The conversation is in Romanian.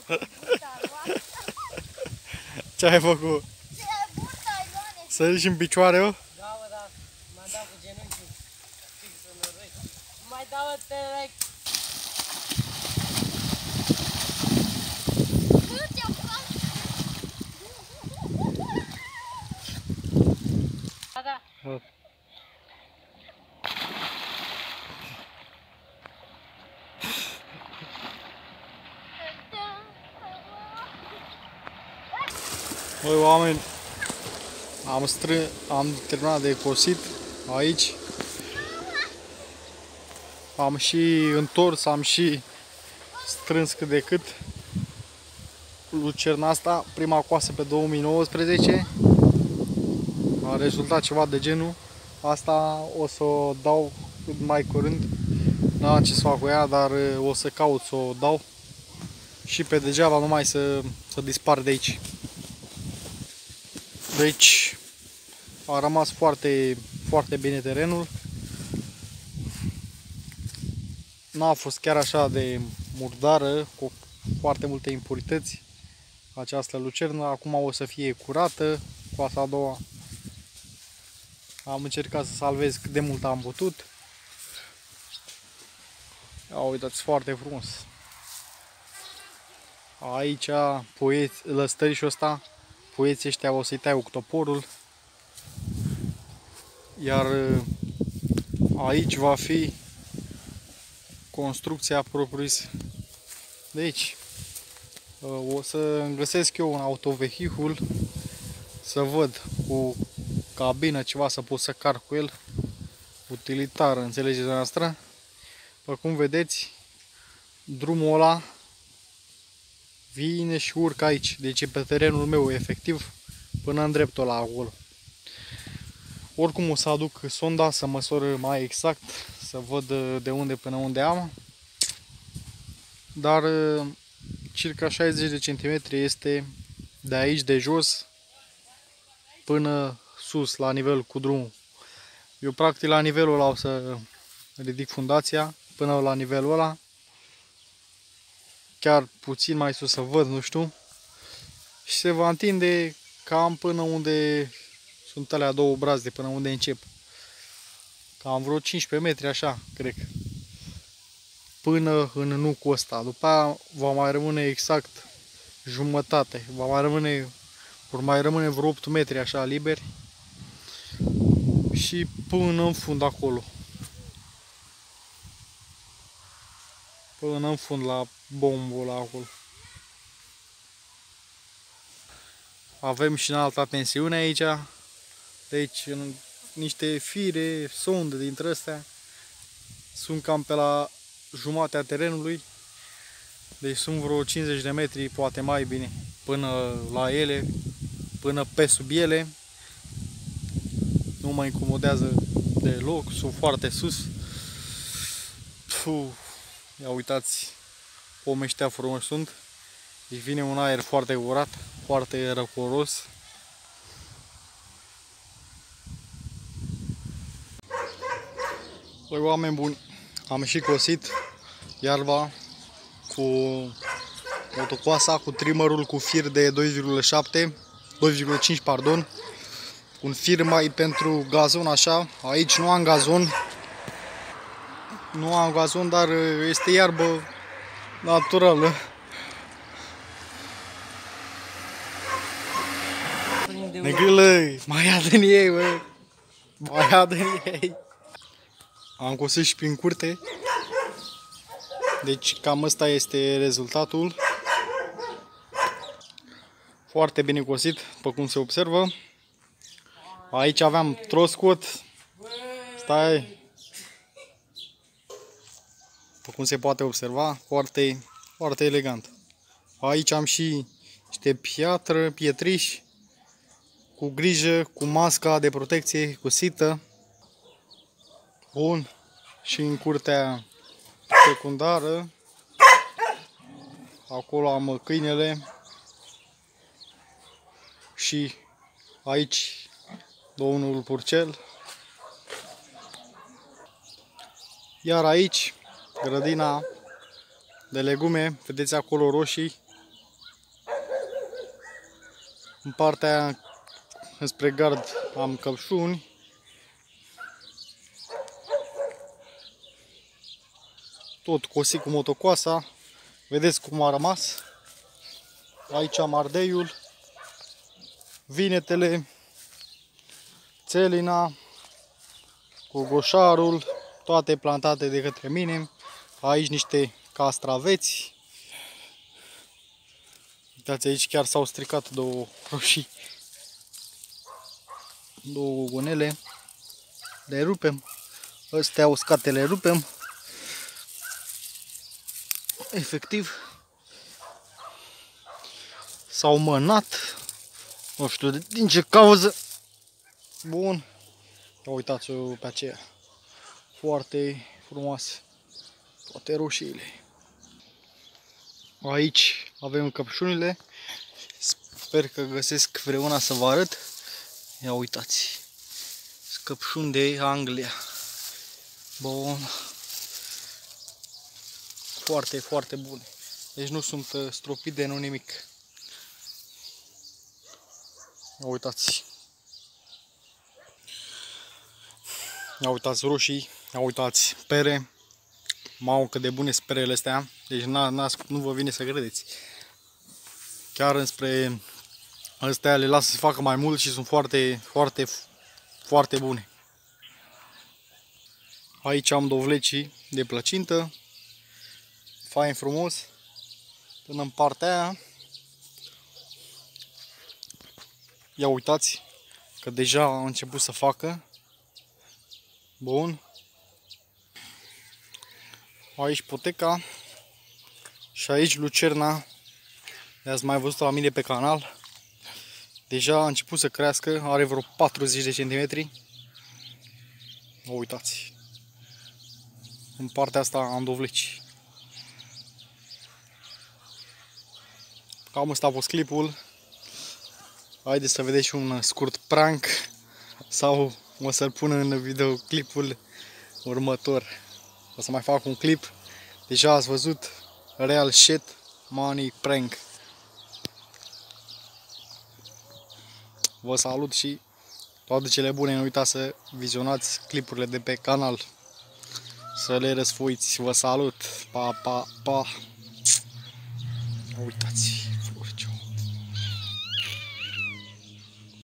Ce ai făcut? Să ridici în picioare, eu? Da, bă, da. M-am dat cu genunchii. Fix în urechi. Mai dau-te urechi. Da, da. Băi, oameni, am terminat de cosit aici. Am și întors, am și strâns cât de cât. Lucerna asta, prima coasă pe 2019. A rezultat ceva de genul. Asta o să o dau cât mai curând. N-am ce să fac cu ea, dar o să caut să o dau. Și pe degeaba numai să dispar de aici. Deci a rămas foarte, foarte bine terenul. N-a fost chiar așa de murdară, cu foarte multe impurități această lucernă. Acum o să fie curată, coasa a doua. Am încercat să salvez cât de mult am putut. Ia uitați, foarte frumos. Aici lăstărișul ăsta, poieții ăștia o să-i tai cu toporul. Iar aici va fi construcția propriu-zisă. Deci, o să îmi găsesc eu un autovehicul, să văd cu cabină ceva să pot să car cu el, utilitar, înțelegeți noastră. După cum vedeți, drumul ăla vine și urcă aici, deci e pe terenul meu efectiv, până în dreptul ăla acolo. Oricum o să aduc sonda să măsor mai exact, să văd de unde până unde am. Dar circa 60 de centimetri este de aici de jos până sus, la nivel cu drumul. Eu practic la nivelul ăla o să ridic fundația, până la nivelul ăla. Chiar puțin mai sus să văd, nu știu. Și se va întinde cam până unde sunt alea două brazde, până unde încep. Cam vreo 15 metri așa, cred. Până în nucul ăsta. După aia va mai rămâne exact jumătate. Vor mai rămâne vreo 8 metri așa liberi. Și până în fund acolo. Până în fund la bombul acolo. Avem și în alta tensiune aici. Deci niște fire, sonde dintre astea. Sunt cam pe la jumatea terenului. Deci sunt vreo 50 de metri, poate mai bine, până la ele, până pe sub ele. Nu mă incomodează deloc, sunt foarte sus. Ia uitați, pomii ăștia frumoși sunt. Deci vine un aer foarte curat, foarte răcoros. Băi, oameni buni, am și cosit iarba cu motocoasa, cu trimmerul cu fir de 2,5, pardon. Un fir mai pentru gazon, așa. Aici nu am gazon. Nu am gazon, dar este iarbă naturală. Negrâlă, mai ia din ei, bă. Mai ia din ei. Am cosit și prin curte. Deci cam ăsta este rezultatul. Foarte bine cosit, după cum se observă. Aici aveam troscot. Stai. După cum se poate observa, foarte, foarte elegant. Aici am și niște pietriși. Cu grijă, cu masca de protecție, cu sită. Bun. Și în curtea secundară. Acolo am câinele. Și aici domnul Purcel. Iar aici grădina de legume, vedeți acolo roșii, În partea aia, înspre gard, am căpșuni. Tot cosit cu motocoasa. Vedeți cum a rămas. Aici am ardeiul, vinetele, țelina, cogoșarul, toate plantate de către mine. Aici niște castraveți. Uitați, aici chiar s-au stricat două roșii. Două gogonele. Le rupem. Astea uscate le rupem. Efectiv. S-au mănat. Nu știu din ce cauză. Bun. Uitați-o pe aceea. Foarte frumoase. Toate roșiile. Aici avem căpșunile. Sper că găsesc vreuna să vă arăt. Ia uitați. Căpșuni de Anglia. Bun. Foarte, foarte bune. Deci nu sunt stropide, nu nimic. Ia uitați. Ia uitați roșii. Ia uitați pere. Mamă, cât de bune sunt perele astea. Deci nu vă vine să credeți. Chiar înspre astea le las să facă mai mult și sunt foarte, foarte, foarte bune. Aici am dovlecii de plăcintă. Fain frumos. Până în partea aia. Ia uitați că deja a început să facă. Bun. Aici poteca. Și aici lucerna. Le-ați mai văzut la mine pe canal. Deja a început să crească. Are vreo 40 de centimetri. Uitați. În partea asta am dovleci. Cam ăsta a fost clipul. Haideți să vedeți și un scurt prank. Sau o să-l pun în videoclipul următor. O să mai fac un clip. Deja ați văzut. Real shit money prank. Vă salut și toate cele bune. Nu uitați să vizionați clipurile de pe canal. Să le răsfoiți. Vă salut. Pa, pa, pa. Uitați. Floriciu.